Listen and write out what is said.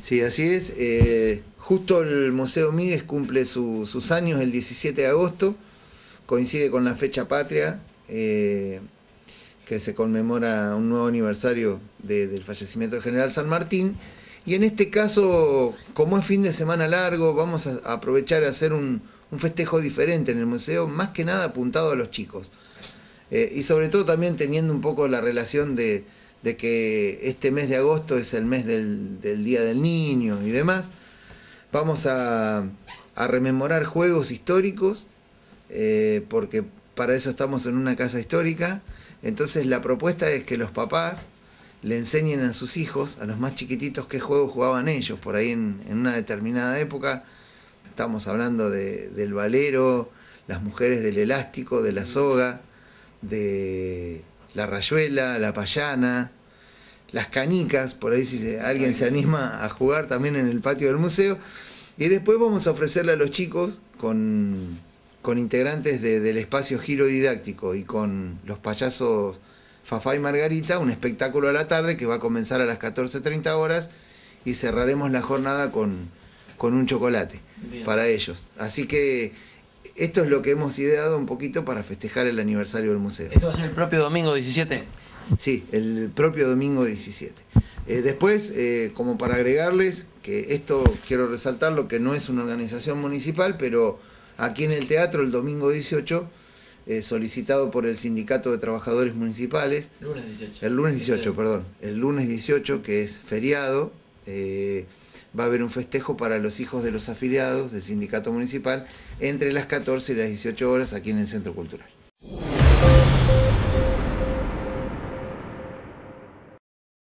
Sí, así es. Justo el Museo Migues cumple sus años el 17 de agosto, coincide con la fecha patria, que se conmemora un nuevo aniversario del fallecimiento del general San Martín. Y en este caso, como es fin de semana largo, vamos a aprovechar y hacer un festejo diferente en el museo, más que nada apuntado a los chicos. Y sobre todo también teniendo un poco la relación de que este mes de agosto es el mes del Día del Niño y demás. Vamos a rememorar juegos históricos, porque para eso estamos en una casa histórica. Entonces la propuesta es que los papás le enseñen a sus hijos, a los más chiquititos, qué juegos jugaban ellos por ahí en una determinada época. Estamos hablando del valero, las mujeres del elástico, de la soga, de la rayuela, la payana, las canicas, por ahí si alguien se anima a jugar también en el patio del museo. Y después vamos a ofrecerle a los chicos con integrantes del espacio Giro Didáctico y con los payasos Fafá y Margarita, un espectáculo a la tarde que va a comenzar a las 14:30 horas y cerraremos la jornada con un chocolate. Bien. Para ellos. Así que esto es lo que hemos ideado un poquito para festejar el aniversario del museo. ¿Esto va a ser el propio domingo 17? Sí, el propio domingo 17. Después, como para agregarles, que esto quiero resaltarlo, que no es una organización municipal, pero aquí en el teatro el domingo 18, solicitado por el Sindicato de Trabajadores Municipales. Lunes 18. El lunes 18, perdón. El lunes 18, que es feriado, va a haber un festejo para los hijos de los afiliados del Sindicato Municipal entre las 14 y las 18 horas aquí en el Centro Cultural.